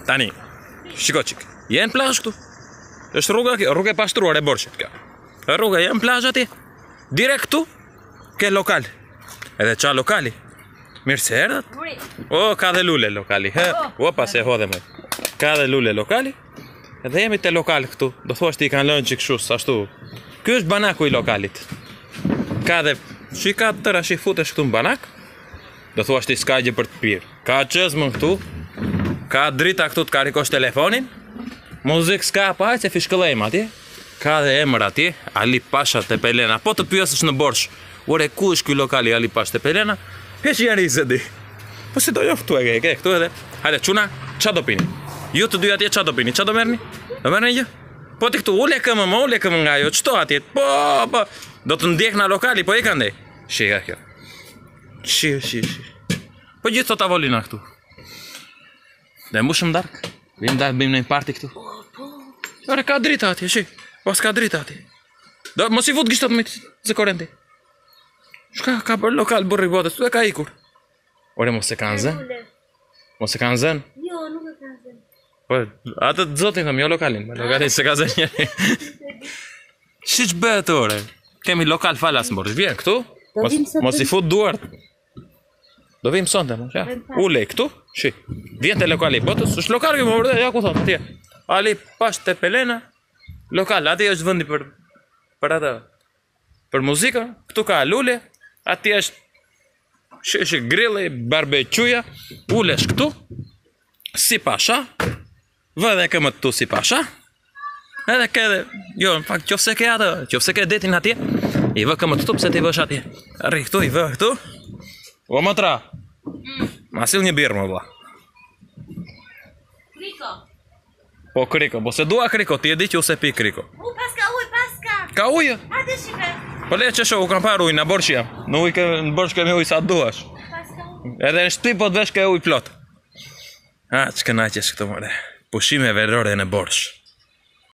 Tani, shiko qik, jenë plazh këtu. Është rruga e pastruar e Borshit kjo. Rruga jenë plazh atje. Direkt këtu ke lokal. Edhe qa lokali? Mirë se erdhët? O, ka dhe lule lokali. Opa se hodhe me. Ka dhe lule lokali. Edhe jemi te lokal këtu. Do thua ti kanë lënë qik shus, ashtu. Ky është banaku i lokalit. Ka dhe shika tëra shi futesh këtu në banak. Do thua ti s'ka gjë për të pirë. Ka qëzmën këtu. Ka drita këtu të karikosh telefonin. Muzik s'ka pa se fishkëllejmë atje. Ka dhe emër atje, Ali Pasha te Pelena. Po të pyesësh në Borsh, ore ku është ky lokali Ali Pasha te Pelena? Heq janë se di. Po si do jo këtu e ke këtu edhe. Hajde çuna, ç'a do pini? Ju të dy atje ç'a do pini? Ç'a do merrni? Do merrni gjë? Po ti këtu ule këmë nga ajo, çto atje? Po. Do të ndjek na lokali, po e kanë. Shika kjo. Shi. Po gjithë të tavolina këtu. Dhe mbushëm dark. Vim në një parti këtu. Ore ka drita atje, shi. Po s'ka drita atje. Do mos i fut gishtat me zë korrenti. Shka ka për lokal burri botës, tu e ka ikur. Ore mos e kanë zënë? Mos e kanë zënë? Jo, nuk e kanë zënë. Po, atë të zotin thëm, jo lokalin. Lokalin se ka zënë njëri. Shi që bëhet ore? Kemi lokal falas më borë. Vjen këtu, mos i fut duart. Do vim sonte, mos ja. Ule këtu, shi. Vjen te lokali botës, është lokal këmë vërde, ja ku thonë, atje. Ali Pasha te Pelena, lokal, atje është vëndi për atë. Për muzika, këtu ka lule, atje është grilli, barbequja, ulesh këtu, si pasha, vëdhe këmë këtu si pasha, edhe ke dhe, jo, në fakt, qofse ke atë, qofse ke detin atje, i vë këmë këtu, pse ti vësh atje, arri këtu, i vë këtu, o më tra, ma sil një birë më vla. Kriko. Po kriko, po se dua kriko, ti e di që u se pi kriko. Paska, paska. Ka ujë? Hajde shime. Po le që shoh, u kam parë ujë në Borsh jam. Në Borsh kemi ujë sa duash. Paska ujë. Edhe në shtëpi po të vesh ke ujë plot. Ç'kënaqesh këtu more. Pushime verore në Borsh.